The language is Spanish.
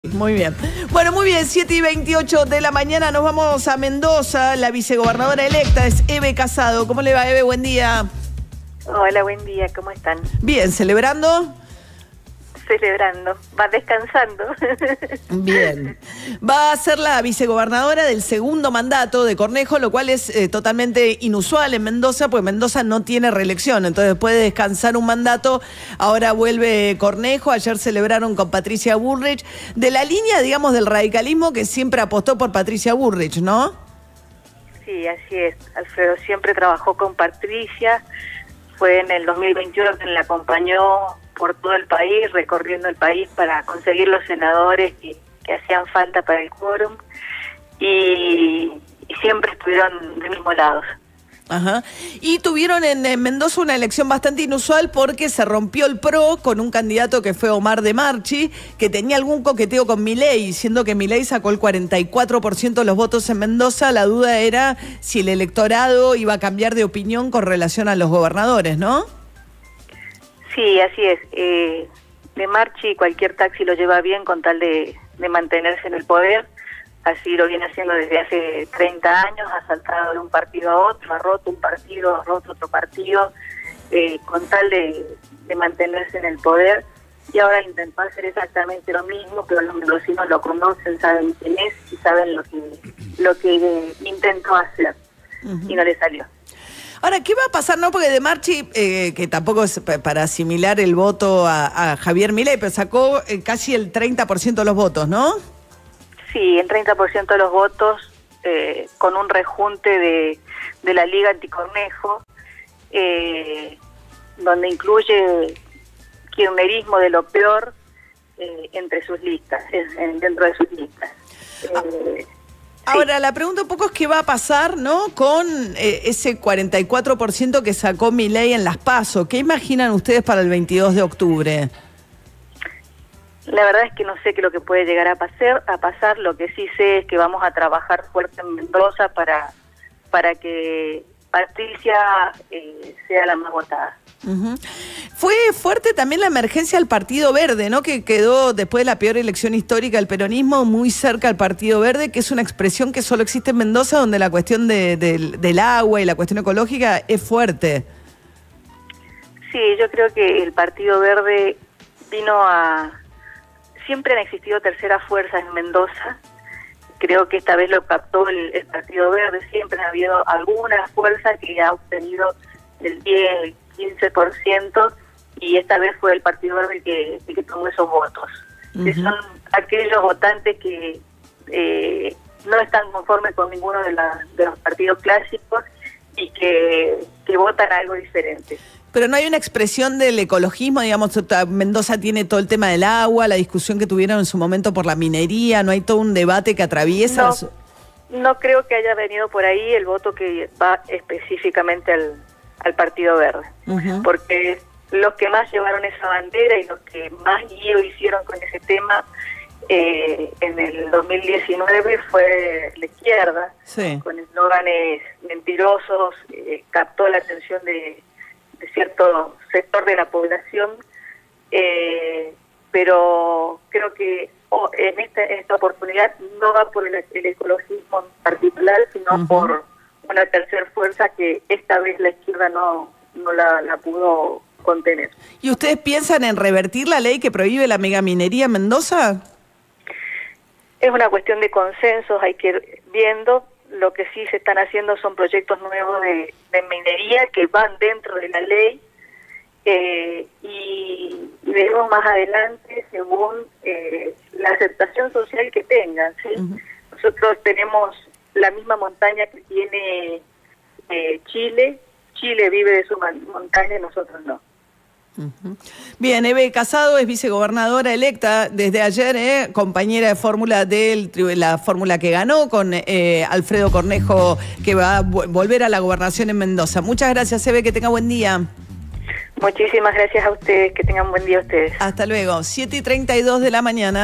Muy bien. Bueno, muy bien, 7:28 de la mañana nos vamos a Mendoza. La vicegobernadora electa es Eve Casado. ¿Cómo le va, Eve? Buen día. Hola, buen día, ¿cómo están? Bien, ¿celebrando? Celebrando, va descansando. Bien. Va a ser la vicegobernadora del segundo mandato de Cornejo, lo cual es totalmente inusual en Mendoza, porque Mendoza no tiene reelección, entonces puede descansar un mandato. Ahora vuelve Cornejo, ayer celebraron con Patricia Bullrich, de la línea, digamos, del radicalismo que siempre apostó por Patricia Bullrich, ¿no? Sí, así es. Alfredo siempre trabajó con Patricia, fue en el 2021 quien la acompañó por todo el país, recorriendo el país para conseguir los senadores que hacían falta para el quórum y siempre estuvieron de mismos lados. Ajá. Y tuvieron en Mendoza una elección bastante inusual porque se rompió el PRO con un candidato que fue Omar de Marchi, que tenía algún coqueteo con Milei, siendo que Milei sacó el 44% de los votos en Mendoza. La duda era si el electorado iba a cambiar de opinión con relación a los gobernadores, ¿no? Sí, así es. De Marchi cualquier taxi lo lleva bien con tal de mantenerse en el poder. Así lo viene haciendo desde hace 30 años, ha saltado de un partido a otro, ha roto un partido, ha roto otro partido, con tal de mantenerse en el poder. Y ahora intentó hacer exactamente lo mismo, pero los mendocinos lo conocen, saben quién es y saben lo que intentó hacer. Y no le salió. Ahora, ¿qué va a pasar? No, porque de Marchi, que tampoco es para asimilar el voto a Javier Milei, pero sacó casi el 30% de los votos, ¿no? Sí, el 30% de los votos, con un rejunte de la Liga Anticornejo, donde incluye kirchnerismo de lo peor entre sus listas, dentro de sus listas. Ahora, sí. la pregunta un poco es qué va a pasar, ¿no? Con ese 44% que sacó Milei en las PASO. ¿Qué imaginan ustedes para el 22 de octubre? La verdad es que no sé qué es lo que puede llegar a pasar. Lo que sí sé es que vamos a trabajar fuerte en Mendoza para que Patricia sea la más votada. Uh-huh. Fue fuerte también la emergencia del Partido Verde, ¿no? Que quedó después de la peor elección histórica del peronismo muy cerca al Partido Verde, que es una expresión que solo existe en Mendoza, donde la cuestión del agua y la cuestión ecológica es fuerte. Sí, yo creo que el Partido Verde vino a... Siempre han existido terceras fuerzas en Mendoza. Creo que esta vez lo captó el Partido Verde. Siempre ha habido alguna fuerza que ha obtenido el 10, el 15%, y esta vez fue el Partido Verde que tomó esos votos. Uh-huh. Que son aquellos votantes que no están conformes con ninguno de los partidos clásicos y que votan algo diferente. Pero no hay una expresión del ecologismo, digamos, Mendoza tiene todo el tema del agua, la discusión que tuvieron en su momento por la minería, no hay todo un debate que atraviesa... No creo que haya venido por ahí el voto que va específicamente al Partido Verde, uh-huh. Porque los que más llevaron esa bandera y los que más lío hicieron con ese tema en el 2019 fue la izquierda, sí. Con eslóganes mentirosos, captó la atención de cierto sector de la población, pero creo que en esta oportunidad no va por el ecologismo en particular, sino uh-huh. por una tercera fuerza que esta vez la izquierda no la pudo contener. ¿Y ustedes piensan en revertir la ley que prohíbe la megaminería en Mendoza? Es una cuestión de consensos, hay que ir viendo. Lo que sí se están haciendo son proyectos nuevos de minería que van dentro de la ley, y veremos más adelante según la aceptación social que tengan, ¿sí? Uh-huh. Nosotros tenemos la misma montaña que tiene Chile. Chile vive de su montaña y nosotros no. Uh-huh. Bien, Eve Casado es vicegobernadora electa desde ayer, compañera de fórmula de la fórmula que ganó con Alfredo Cornejo, que va a volver a la gobernación en Mendoza. Muchas gracias, Eve, que tenga buen día. Muchísimas gracias a ustedes, que tengan buen día ustedes. Hasta luego, 7:32 de la mañana.